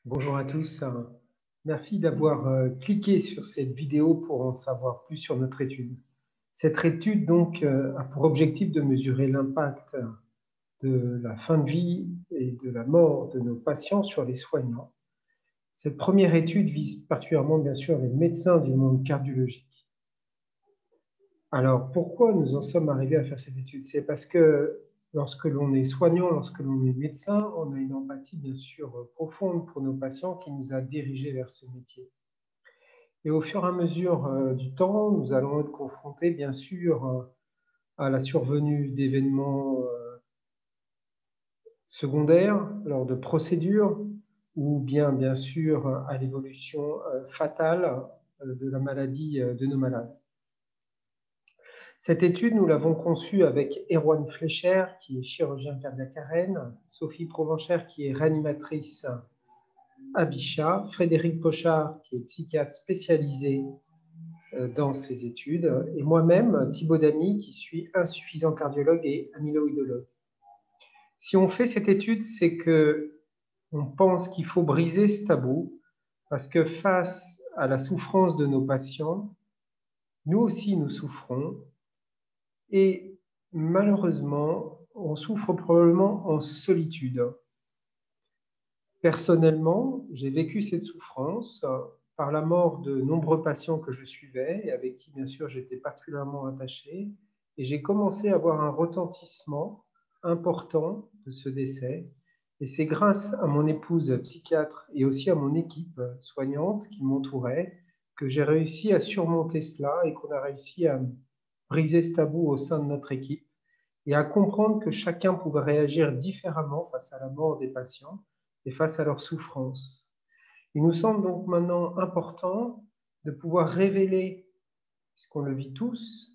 Bonjour à tous, merci d'avoir cliqué sur cette vidéo pour en savoir plus sur notre étude. Cette étude donc a pour objectif de mesurer l'impact de la fin de vie et de la mort de nos patients sur les soignants. Cette première étude vise particulièrement bien sûr les médecins du monde cardiologique. Alors pourquoi nous en sommes arrivés à faire cette étude? C'est parce que lorsque l'on est soignant, lorsque l'on est médecin, on a une empathie bien sûr profonde pour nos patients qui nous a dirigés vers ce métier. Et au fur et à mesure du temps, nous allons être confrontés bien sûr à la survenue d'événements secondaires lors de procédures ou bien sûr à l'évolution fatale de la maladie de nos malades. Cette étude, nous l'avons conçue avec Erwan Fleischer, qui est chirurgien cardiaque à Rennes, Sophie Provenchère, qui est réanimatrice à Bichat, Frédéric Pochard, qui est psychiatre spécialisé dans ces études, et moi-même, Thibaut Damy, qui suis insuffisant cardiologue et amyloïdologue. Si on fait cette étude, c'est qu'on pense qu'il faut briser ce tabou, parce que face à la souffrance de nos patients, nous aussi nous souffrons, et malheureusement, on souffre probablement en solitude. Personnellement, j'ai vécu cette souffrance par la mort de nombreux patients que je suivais et avec qui, bien sûr, j'étais particulièrement attaché. Et j'ai commencé à avoir un retentissement important de ce décès. Et c'est grâce à mon épouse psychiatre et aussi à mon équipe soignante qui m'entourait que j'ai réussi à surmonter cela et qu'on a réussi à briser ce tabou au sein de notre équipe et à comprendre que chacun pouvait réagir différemment face à la mort des patients et face à leur souffrance. Il nous semble donc maintenant important de pouvoir révéler, puisqu'on le vit tous,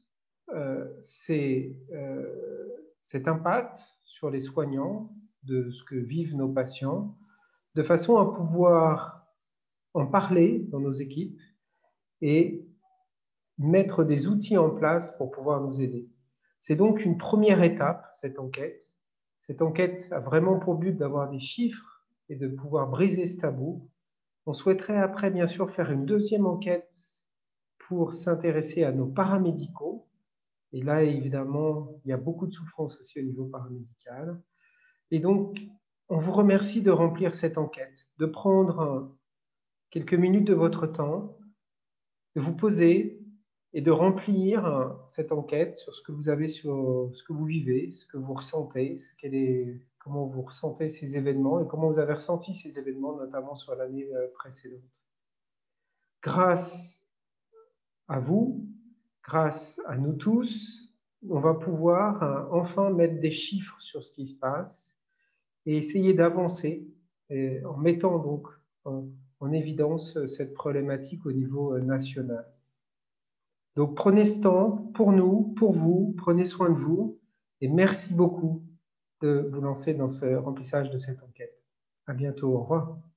cet impact sur les soignants de ce que vivent nos patients, de façon à pouvoir en parler dans nos équipes et mettre des outils en place pour pouvoir nous aider. C'est donc une première étape, cette enquête. Cette enquête a vraiment pour but d'avoir des chiffres et de pouvoir briser ce tabou. On souhaiterait après, bien sûr, faire une deuxième enquête pour s'intéresser à nos paramédicaux. Et là, évidemment, il y a beaucoup de souffrance aussi au niveau paramédical. Et donc, on vous remercie de remplir cette enquête, de prendre quelques minutes de votre temps, de vous poser et de remplir cette enquête sur ce que vous avez, sur ce que vous vivez, ce que vous ressentez, comment vous ressentez ces événements et comment vous avez ressenti ces événements, notamment sur l'année précédente. Grâce à vous, grâce à nous tous, on va pouvoir enfin mettre des chiffres sur ce qui se passe et essayer d'avancer en mettant donc en évidence cette problématique au niveau national. Donc prenez ce temps pour nous, pour vous, prenez soin de vous et merci beaucoup de vous lancer dans ce remplissage de cette enquête. À bientôt, au revoir.